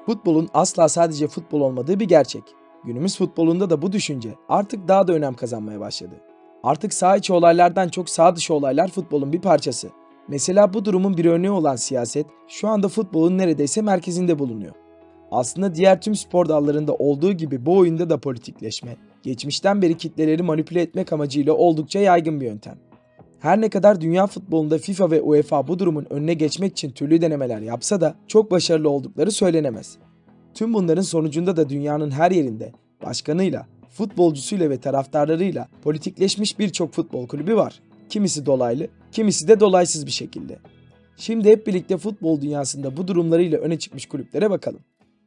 Futbolun asla sadece futbol olmadığı bir gerçek. Günümüz futbolunda da bu düşünce artık daha da önem kazanmaya başladı. Artık saha içi olaylardan çok saha dışı olaylar futbolun bir parçası. Mesela bu durumun bir örneği olan siyaset şu anda futbolun neredeyse merkezinde bulunuyor. Aslında diğer tüm spor dallarında olduğu gibi bu oyunda da politikleşme, geçmişten beri kitleleri manipüle etmek amacıyla oldukça yaygın bir yöntem. Her ne kadar dünya futbolunda FIFA ve UEFA bu durumun önüne geçmek için türlü denemeler yapsa da çok başarılı oldukları söylenemez. Tüm bunların sonucunda da dünyanın her yerinde başkanıyla, futbolcusuyla ve taraftarlarıyla politikleşmiş birçok futbol kulübü var. Kimisi dolaylı, kimisi de dolaysız bir şekilde. Şimdi hep birlikte futbol dünyasında bu durumlarıyla öne çıkmış kulüplere bakalım.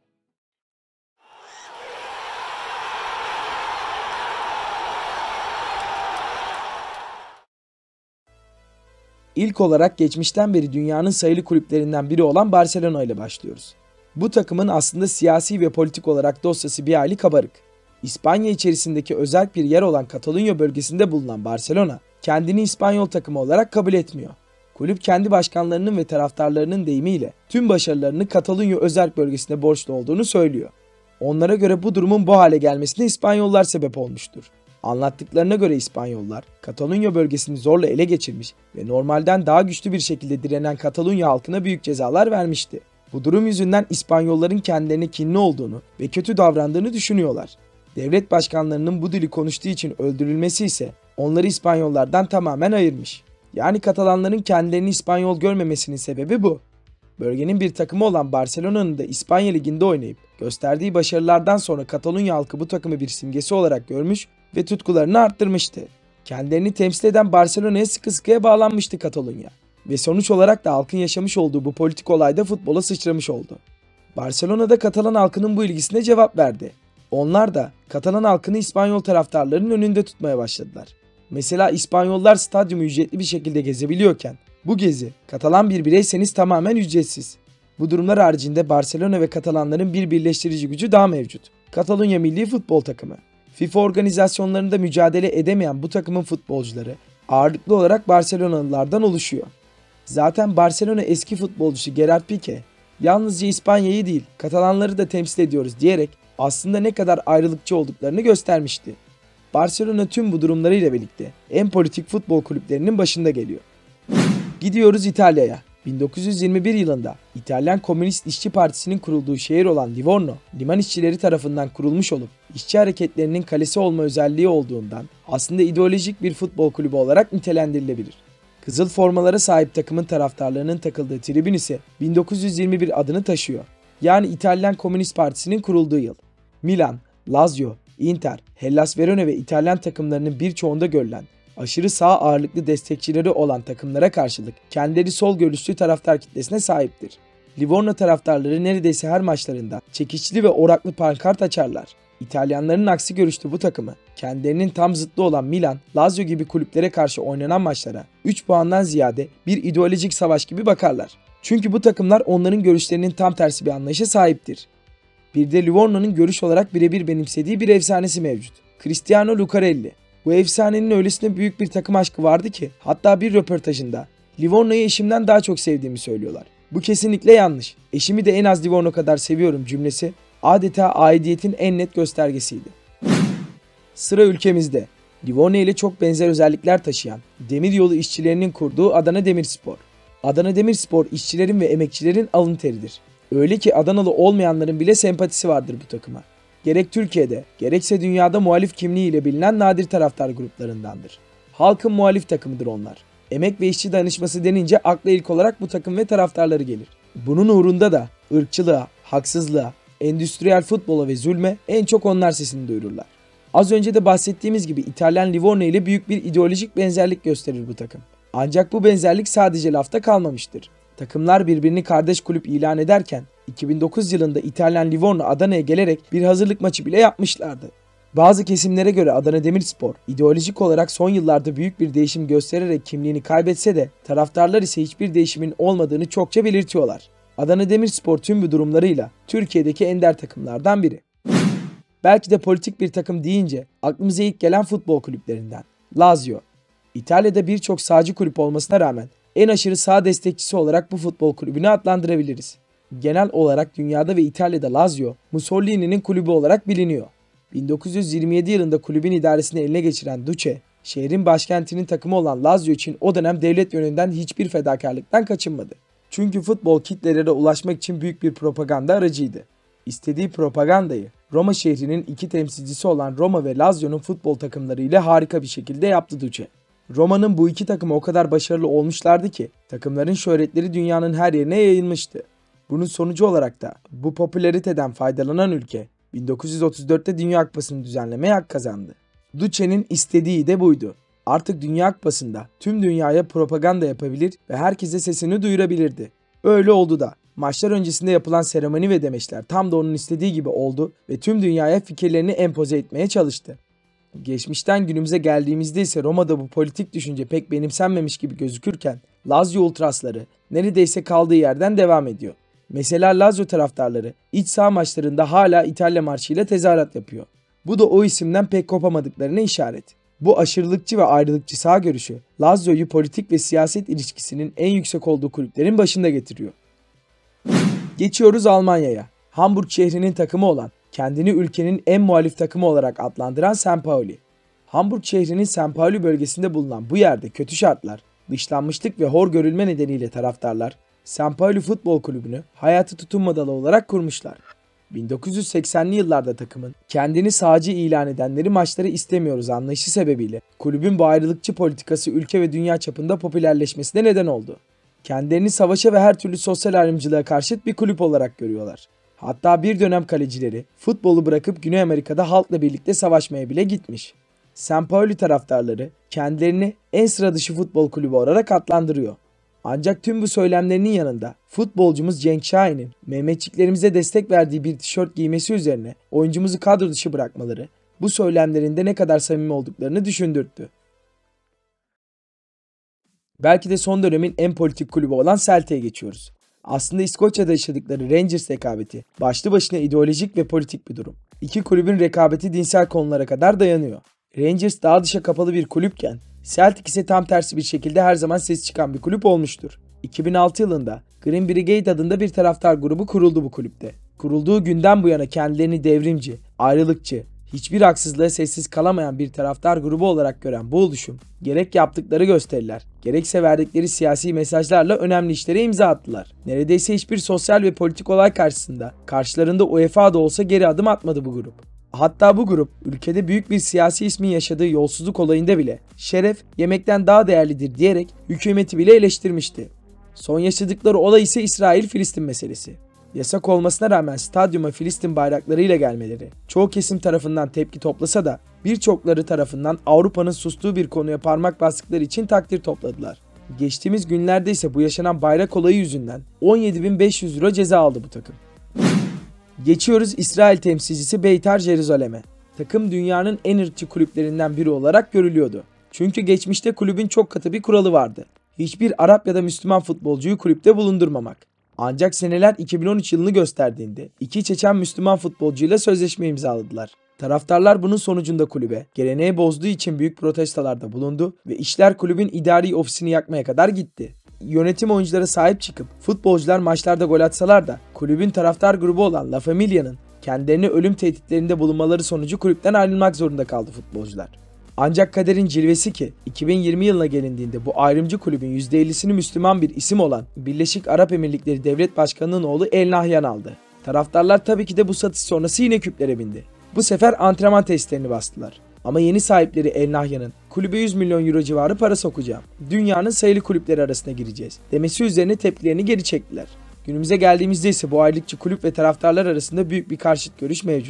İlk olarak geçmişten beri dünyanın sayılı kulüplerinden biri olan Barcelona ile başlıyoruz. Bu takımın aslında siyasi ve politik olarak dosyası bir hayli kabarık. İspanya içerisindeki özel bir yer olan Katalunya bölgesinde bulunan Barcelona, kendini İspanyol takımı olarak kabul etmiyor. Kulüp kendi başkanlarının ve taraftarlarının deyimiyle tüm başarılarını Katalunya özerk bölgesine borçlu olduğunu söylüyor. Onlara göre bu durumun bu hale gelmesine İspanyollar sebep olmuştur. Anlattıklarına göre İspanyollar, Katalunya bölgesini zorla ele geçirmiş ve normalden daha güçlü bir şekilde direnen Katalunya halkına büyük cezalar vermişti. Bu durum yüzünden İspanyolların kendilerine kinli olduğunu ve kötü davrandığını düşünüyorlar. Devlet başkanlarının bu dili konuştuğu için öldürülmesi ise onları İspanyollardan tamamen ayırmış. Yani Katalanların kendilerini İspanyol görmemesinin sebebi bu. Bölgenin bir takımı olan Barcelona'nın da İspanya Ligi'nde oynayıp gösterdiği başarılardan sonra Katalunya halkı bu takımı bir simgesi olarak görmüş ve tutkularını arttırmıştı. Kendilerini temsil eden Barcelona'ya sıkı sıkıya bağlanmıştı Katalunya. Ve sonuç olarak da halkın yaşamış olduğu bu politik olayda futbola sıçramış oldu. Barcelona'da Katalan halkının bu ilgisine cevap verdi. Onlar da Katalan halkını İspanyol taraftarlarının önünde tutmaya başladılar. Mesela İspanyollar stadyumu ücretli bir şekilde gezebiliyorken bu gezi Katalan bir bireyseniz tamamen ücretsiz. Bu durumlar haricinde Barcelona ve Katalanların bir birleştirici gücü daha mevcut. Katalunya Milli Futbol Takımı. FIFA organizasyonlarında mücadele edemeyen bu takımın futbolcuları ağırlıklı olarak Barcelonalılardan oluşuyor. Zaten Barcelona eski futbolcusu Gerard Piqué yalnızca İspanya'yı değil Katalanları da temsil ediyoruz diyerek aslında ne kadar ayrılıkçı olduklarını göstermişti. Barcelona tüm bu durumlarıyla birlikte en politik futbol kulüplerinin başında geliyor. Gidiyoruz İtalya'ya. 1921 yılında İtalyan Komünist İşçi Partisi'nin kurulduğu şehir olan Livorno, liman işçileri tarafından kurulmuş olup işçi hareketlerinin kalesi olma özelliği olduğundan aslında ideolojik bir futbol kulübü olarak nitelendirilebilir. Kızıl formalara sahip takımın taraftarlarının takıldığı tribün ise 1921 adını taşıyor. Yani İtalyan Komünist Partisi'nin kurulduğu yıl. Milan, Lazio, Inter, Hellas Verona ve İtalyan takımlarının birçoğunda görülen aşırı sağ ağırlıklı destekçileri olan takımlara karşılık kendileri sol görüşlü taraftar kitlesine sahiptir. Livorno taraftarları neredeyse her maçlarında çekiçli ve oraklı pankart açarlar. İtalyanların aksi görüşlü bu takımı kendilerinin tam zıttı olan Milan, Lazio gibi kulüplere karşı oynanan maçlara 3 puandan ziyade bir ideolojik savaş gibi bakarlar. Çünkü bu takımlar onların görüşlerinin tam tersi bir anlayışa sahiptir. Bir de Livorno'nun görüş olarak birebir benimsediği bir efsanesi mevcut. Cristiano Lucarelli. Bu efsanenin öylesine büyük bir takım aşkı vardı ki hatta bir röportajında Livorno'yu eşimden daha çok sevdiğimi söylüyorlar. Bu kesinlikle yanlış. Eşimi de en az Livorno kadar seviyorum cümlesi adeta aidiyetin en net göstergesiydi. Sıra ülkemizde. Livorno ile çok benzer özellikler taşıyan demiryolu işçilerinin kurduğu Adana Demirspor. Adana Demirspor işçilerin ve emekçilerin alın teridir. Öyle ki Adanalı olmayanların bile sempatisi vardır bu takıma. Gerek Türkiye'de, gerekse dünyada muhalif kimliğiyle bilinen nadir taraftar gruplarındandır. Halkın muhalif takımıdır onlar. Emek ve işçi dayanışması denince akla ilk olarak bu takım ve taraftarları gelir. Bunun uğrunda da ırkçılığa, haksızlığa, endüstriyel futbola ve zulme en çok onlar sesini duyururlar. Az önce de bahsettiğimiz gibi İtalyan Livorno ile büyük bir ideolojik benzerlik gösterir bu takım. Ancak bu benzerlik sadece lafta kalmamıştır. Takımlar birbirini kardeş kulüp ilan ederken 2009 yılında İtalyan Livorno Adana'ya gelerek bir hazırlık maçı bile yapmışlardı. Bazı kesimlere göre Adana Demirspor ideolojik olarak son yıllarda büyük bir değişim göstererek kimliğini kaybetse de taraftarlar ise hiçbir değişimin olmadığını çokça belirtiyorlar. Adana Demirspor tüm bu durumlarıyla Türkiye'deki ender takımlardan biri. Belki de politik bir takım deyince aklımıza ilk gelen futbol kulüplerinden Lazio. İtalya'da birçok sağcı kulüp olmasına rağmen en aşırı sağ destekçisi olarak bu futbol kulübünü adlandırabiliriz. Genel olarak dünyada ve İtalya'da Lazio, Mussolini'nin kulübü olarak biliniyor. 1927 yılında kulübün idaresini eline geçiren Duce, şehrin başkentinin takımı olan Lazio için o dönem devlet yönünden hiçbir fedakarlıktan kaçınmadı. Çünkü futbol kitlelere ulaşmak için büyük bir propaganda aracıydı. İstediği propagandayı Roma şehrinin iki temsilcisi olan Roma ve Lazio'nun futbol takımları ile harika bir şekilde yaptı Duce. Roma'nın bu iki takımı o kadar başarılı olmuşlardı ki takımların şöhretleri dünyanın her yerine yayılmıştı. Bunun sonucu olarak da bu popülariteden faydalanan ülke 1934'te Dünya Kupası'nı düzenlemeye hak kazandı. Duce'nin istediği de buydu. Artık Dünya Kupası'nda tüm dünyaya propaganda yapabilir ve herkese sesini duyurabilirdi. Öyle oldu da. Maçlar öncesinde yapılan seremoni ve demeçler tam da onun istediği gibi oldu ve tüm dünyaya fikirlerini empoze etmeye çalıştı. Geçmişten günümüze geldiğimizde ise Roma'da bu politik düşünce pek benimsenmemiş gibi gözükürken Lazio ultrasları neredeyse kaldığı yerden devam ediyor. Mesela Lazio taraftarları iç saha maçlarında hala İtalya marşıyla tezahürat yapıyor. Bu da o isimden pek kopamadıklarına işaret. Bu aşırılıkçı ve ayrılıkçı sağ görüşü Lazio'yu politik ve siyaset ilişkisinin en yüksek olduğu kulüplerin başında getiriyor. Geçiyoruz Almanya'ya. Hamburg şehrinin takımı olan, kendini ülkenin en muhalif takımı olarak adlandıran St. Pauli. Hamburg şehrinin St. Pauli bölgesinde bulunan bu yerde kötü şartlar, dışlanmışlık ve hor görülme nedeniyle taraftarlar St. Pauli Futbol Kulübü'nü hayatı tutunmadalı olarak kurmuşlar. 1980'li yıllarda takımın kendini sağcı ilan edenleri maçları istemiyoruz anlayışı sebebiyle kulübün bu ayrılıkçı politikası ülke ve dünya çapında popülerleşmesine neden oldu. Kendilerini savaşa ve her türlü sosyal ayrımcılığa karşıt bir kulüp olarak görüyorlar. Hatta bir dönem kalecileri futbolu bırakıp Güney Amerika'da halkla birlikte savaşmaya bile gitmiş. St. Pauli taraftarları kendilerini en sıra dışı futbol kulübü olarak adlandırıyor. Ancak tüm bu söylemlerinin yanında futbolcumuz Cenk Şahin'in Mehmetçiklerimize destek verdiği bir tişört giymesi üzerine oyuncumuzu kadro dışı bırakmaları bu söylemlerinde ne kadar samimi olduklarını düşündürttü. Belki de son dönemin en politik kulübü olan Celtic'e geçiyoruz. Aslında İskoçya'da yaşadıkları Rangers rekabeti başlı başına ideolojik ve politik bir durum. İki kulübün rekabeti dinsel konulara kadar dayanıyor. Rangers daha dışa kapalı bir kulüpken Celtic ise tam tersi bir şekilde her zaman ses çıkan bir kulüp olmuştur. 2006 yılında Green Brigade adında bir taraftar grubu kuruldu bu kulüpte. Kurulduğu günden bu yana kendilerini devrimci, ayrılıkçı, hiçbir haksızlığa sessiz kalamayan bir taraftar grubu olarak gören bu oluşum, gerek yaptıkları gösteriler, gerekse verdikleri siyasi mesajlarla önemli işlere imza attılar. Neredeyse hiçbir sosyal ve politik olay karşısında, karşılarında UEFA da olsa geri adım atmadı bu grup. Hatta bu grup, ülkede büyük bir siyasi ismin yaşadığı yolsuzluk olayında bile şeref yemekten daha değerlidir diyerek hükümeti bile eleştirmişti. Son yaşadıkları olay ise İsrail-Filistin meselesi. Yasak olmasına rağmen stadyuma Filistin bayraklarıyla gelmeleri çoğu kesim tarafından tepki toplasa da birçokları tarafından Avrupa'nın sustuğu bir konuya parmak bastıkları için takdir topladılar. Geçtiğimiz günlerde ise bu yaşanan bayrak olayı yüzünden 17.500 euro ceza aldı bu takım. Geçiyoruz İsrail temsilcisi Beitar Jerusalem'e. Takım dünyanın en ırkçı kulüplerinden biri olarak görülüyordu. Çünkü geçmişte kulübün çok katı bir kuralı vardı. Hiçbir Arap ya da Müslüman futbolcuyu kulüpte bulundurmamak. Ancak seneler 2013 yılını gösterdiğinde iki Çeçen Müslüman futbolcuyla sözleşme imzaladılar. Taraftarlar bunun sonucunda kulübe geleneği bozduğu için büyük protestolarda bulundu ve işler kulübün idari ofisini yakmaya kadar gitti. Yönetim oyunculara sahip çıkıp futbolcular maçlarda gol atsalar da kulübün taraftar grubu olan La Familia'nın kendilerine ölüm tehditlerinde bulunmaları sonucu kulüpten ayrılmak zorunda kaldı futbolcular. Ancak kaderin cilvesi ki 2020 yılına gelindiğinde bu ayrımcı kulübün %50'sini Müslüman bir isim olan Birleşik Arap Emirlikleri Devlet Başkanı'nın oğlu El Nahyan aldı. Taraftarlar tabii ki de bu satış sonrası yine küplere bindi. Bu sefer antrenman testlerini bastılar. Ama yeni sahipleri El Nahyan'ın kulübe 100 milyon euro civarı para sokacağım, dünyanın sayılı kulüpleri arasına gireceğiz demesi üzerine tepkilerini geri çektiler. Günümüze geldiğimizde ise bu ayrılıkçı kulüp ve taraftarlar arasında büyük bir karşıt görüş mevcut.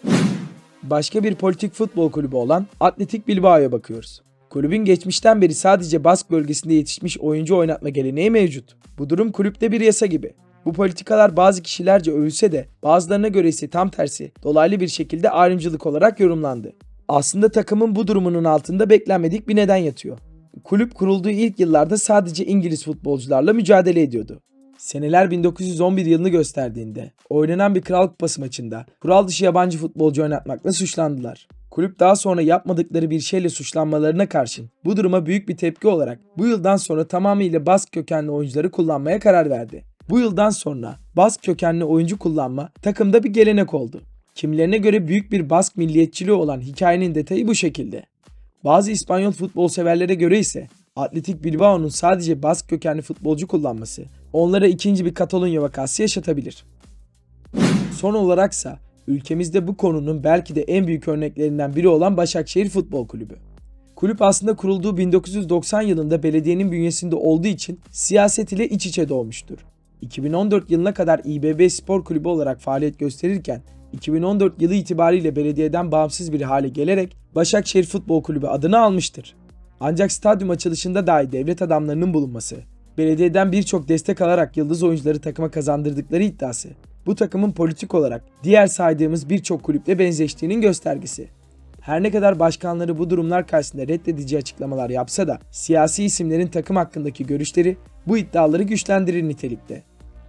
Başka bir politik futbol kulübü olan Athletic Bilbao'ya bakıyoruz. Kulübün geçmişten beri sadece Bask bölgesinde yetişmiş oyuncu oynatma geleneği mevcut. Bu durum kulüpte bir yasa gibi. Bu politikalar bazı kişilerce övülse de bazılarına göre ise tam tersi dolaylı bir şekilde ayrımcılık olarak yorumlandı. Aslında takımın bu durumunun altında beklenmedik bir neden yatıyor. Kulüp kurulduğu ilk yıllarda sadece İngiliz futbolcularla mücadele ediyordu. Seneler 1911 yılını gösterdiğinde oynanan bir Kral Kupası maçında kural dışı yabancı futbolcu oynatmakla suçlandılar. Kulüp daha sonra yapmadıkları bir şeyle suçlanmalarına karşın bu duruma büyük bir tepki olarak bu yıldan sonra tamamıyla Bask kökenli oyuncuları kullanmaya karar verdi. Bu yıldan sonra Bask kökenli oyuncu kullanma takımda bir gelenek oldu. Kimilerine göre büyük bir Bask milliyetçiliği olan hikayenin detayı bu şekilde. Bazı İspanyol futbol severlere göre ise Athletic Bilbao'nun sadece Bask kökenli futbolcu kullanması onlara ikinci bir Katalonya vakası yaşatabilir. Son olaraksa ülkemizde bu konunun belki de en büyük örneklerinden biri olan Başakşehir Futbol Kulübü. Kulüp aslında kurulduğu 1990 yılında belediyenin bünyesinde olduğu için siyaset ile iç içe doğmuştur. 2014 yılına kadar İBB Spor Kulübü olarak faaliyet gösterirken 2014 yılı itibariyle belediyeden bağımsız bir hale gelerek Başakşehir Futbol Kulübü adını almıştır. Ancak stadyum açılışında dahi devlet adamlarının bulunması, belediyeden birçok destek alarak yıldız oyuncuları takıma kazandırdıkları iddiası, bu takımın politik olarak diğer saydığımız birçok kulüple benzeştiğinin göstergesi. Her ne kadar başkanları bu durumlar karşısında reddedici açıklamalar yapsa da siyasi isimlerin takım hakkındaki görüşleri bu iddiaları güçlendirir nitelikte.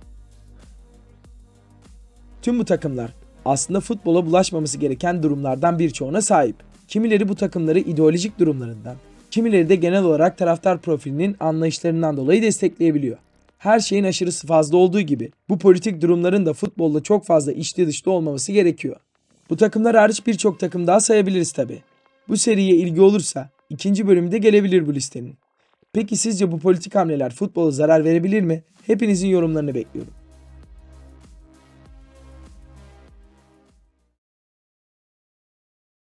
Tüm bu takımlar aslında futbola bulaşmaması gereken durumlardan birçoğuna sahip. Kimileri bu takımları ideolojik durumlarından, kimileri de genel olarak taraftar profilinin anlayışlarından dolayı destekleyebiliyor. Her şeyin aşırısı fazla olduğu gibi bu politik durumların da futbolda çok fazla içli dışlı olmaması gerekiyor. Bu takımlar hariç birçok takım daha sayabiliriz tabi. Bu seriye ilgi olursa ikinci bölümü de gelebilir bu listenin. Peki sizce bu politik hamleler futbola zarar verebilir mi? Hepinizin yorumlarını bekliyorum.